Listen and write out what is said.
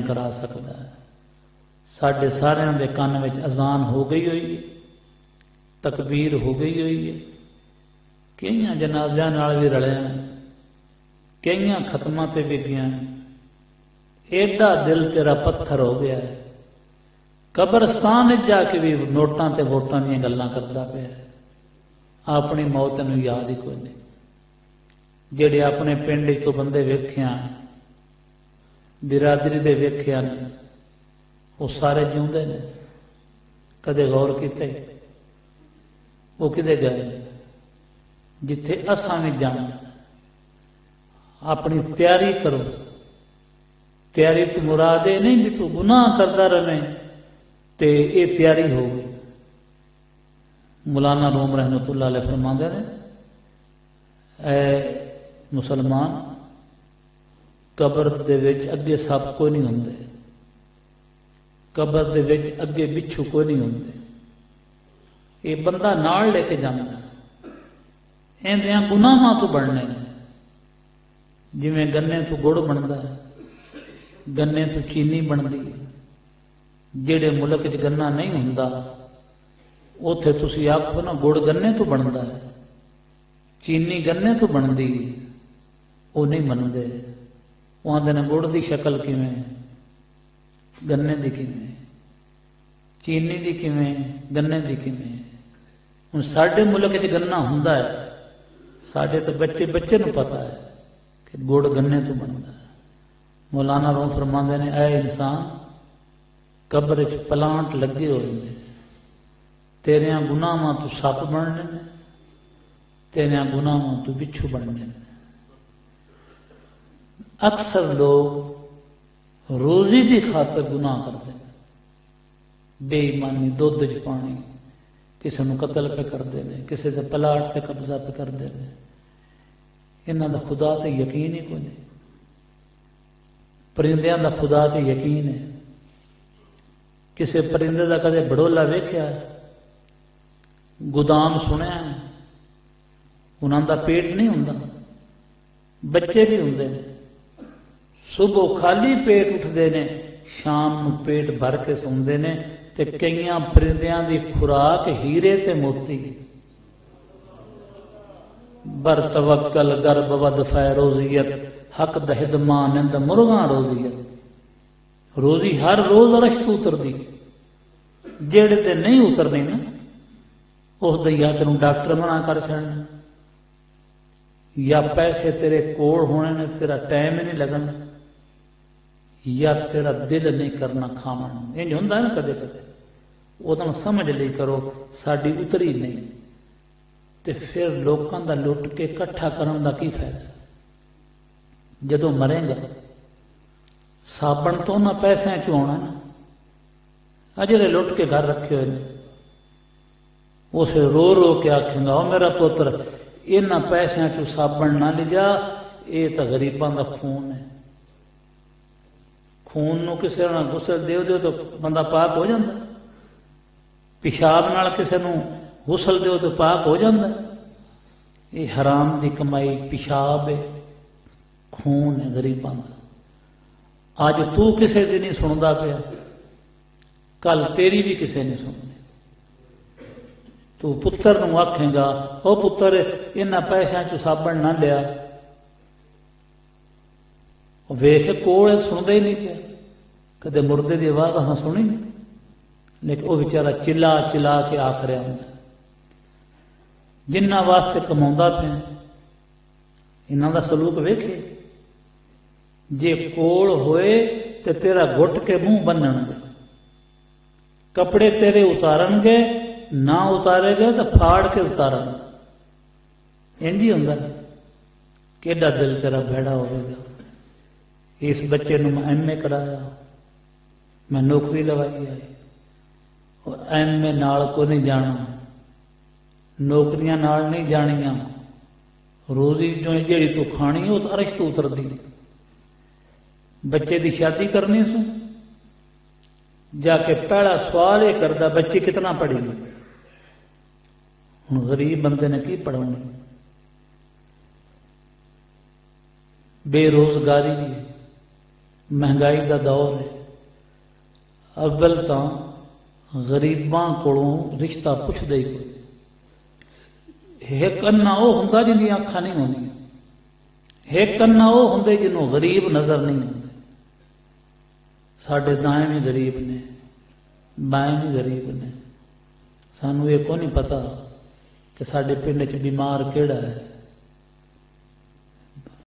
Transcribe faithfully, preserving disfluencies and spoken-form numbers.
करा सकता है। साढ़े सारियां दे कान में अजान हो गई हुई है, तकबीर हो गई हुई है, कई जनाजियां नाल भी रलिया, कई खत्मां ते भी गया। एडा दिल तेरा पत्थर हो गया है, कब्रस्तान जाके भी नोटां ते वोटां दी गल्लां करदा पिया, अपनी मौत नूं याद ही कोई नहीं। जेड़े अपने पिंड तो बंदे वेख्या, बिरादरी दे वेख्या ने, वो सारे जिउंदे ने, कदे गौर कीते वो किदे गए? जिथे असां भी जाना। अपनी तैयारी करो। तैयारी तो मुराद ये नहीं भी तू गुनाह करता रहे, तो ये तैयारी हो गई। मौलाना रूम रहमतुल्लाह अलैह फरमांदे ने, ऐ मुसलमान, कबर दे विच अगे सप कोई नहीं होंदे, कबर दे विच अगे बिच्छू कोई नहीं होंदे। ये बंदा नाल लेके जाता, इन्दियां गुनाहां तो बनने। जिवें गन्ने तो गुड़ बनता है, गन्ने तो चीनी बनती है। जेड़े मुल्क च गन्ना नहीं हुंदा, उत्थे तुसीं आखो ना गुड़ गन्ने तो बनता है, चीनी गन्ने तो बनती है, वो नहीं मनते। वो आंदे ने गुड़ की शक्ल किवें, गन्ने की किवें, चीनी की किवें, गन्ने की किवें। हुण साडे मुल्क च गन्ना हुंदा है, साडे तो बच्चे बच्चे नूं पता है कि गुड़ गन्ने तो बनता है। मौलाना रूम फरमांदे ने, ऐ इंसान, कब्र च प्लांट लगे हुए हैं, तेरिया गुनाहां तो सप बनने ने, तेरिया गुनाहां तो बिच्छू बनने ने। अक्सर लोग रोजी की खातर गुनाह करते हैं, बेईमानी, दुध च पानी, किसी को कतल पे करते हैं, किसी के प्लाट से कब्जा पे करते हैं। इन्हों का खुदा से यकीन ही कोई नहीं। परिंदियां का खुदा से यकीन है। किसी परिंदे का कदे बड़ोला वेख्या, गुदाम सुनिया, उन्होंने पेट नहीं होंदा, बच्चे भी होंगे। सुबह खाली पेट उठते हैं, शाम को पेट भर के सौंदे ने। ते कई परिंदियां की खुराक हीरे ते मोती। बर तवक्कल गर्ब वद फैरोजियत, हक दहिद मानंद मुर्गा रोजियत। रोजी हर रोज अरश तो उतरती, जेड़े ते नहीं उतरनी ना, उस या तेन डॉक्टर मना कर छड़ना, या पैसे तेरे कोल होने ने, तेरा टाइम ही नहीं लगना, या तेरा दिल नहीं करना खावन। इंज होंदा ना कदे कदे, उदों समझ ली करो साडी उतरी नहीं, तो फिर लोगों का लुट के इकट्ठा करने का की फायदा? जदों मरेगा साबण तो उन्होंने पैसों चो आना ना, अजे लुट के घर रखे हुए उस रो रो के आखेगा, ओ मेरा पुत्र, इन्होंने पैसों चो साबण ना ले जा, ये तो गरीबों का खून है। खून को किसी ने गुसल दे दो तो बंदा पाक हो जाता, पेशाब नाल किसी को गुसल दो तो पाक हो जाता। ये हराम की कमाई पेशाब है, खून है गरीबों का। अज तू किसी की नहीं सुनता पिया, कल तेरी भी किसी ने सुननी। तू पुत्र को आखेगा, ओ पुत्र, इन्होंने पैसों चो साबण ना लिया, वेख कोल सुनता ही नहीं पिया, कदे मुर्दे की आवाज असां सुनी नहीं। लेकिन वह बेचारा चिल्ला चिल्ला के आख रहा होंगे, जिन्ना वास्ते कमाउंदा पिया। इन्हां दा सलूक वेखे, जे कोल होए तो तेरा घुट के मुंह बन्नणगे, कपड़े तेरे उतारनगे, ना उतारेगा तो फाड़ के उतारनगे। इंज ही हुंदा। केडा दिल तेरा भैड़ा होगा। इस बच्चे नूं मैं एम ए कराया, मैं नौकरी लवाई आई, और एम ए नाल को नहीं जाना, नौकरियां नाल नहीं जानियां, रोजी जो जी तू खानी वो अरश तो उतरती। बच्चे की शादी करनी सू, जाके पहला सवाल ये करता, बच्ची कितना पढ़ी? हुण गरीब बंदे ने की पढ़ाउणी? बेरोजगारी भी, महंगाई का दौर है। अव्वल तो गरीबां कोलों रिश्ता पुछदे ही कोई। एक अन्ना वो हुंदा जिंदी अखां नहीं होंदियां, एक अन्ना वो हुंदे जिन्हों गरीब नजर नहीं आते। साडे दाएं भी गरीब ने, बाएं भी गरीब ने। सानू ये को नहीं पता कि साडे पिंड च बीमार केड़ा है,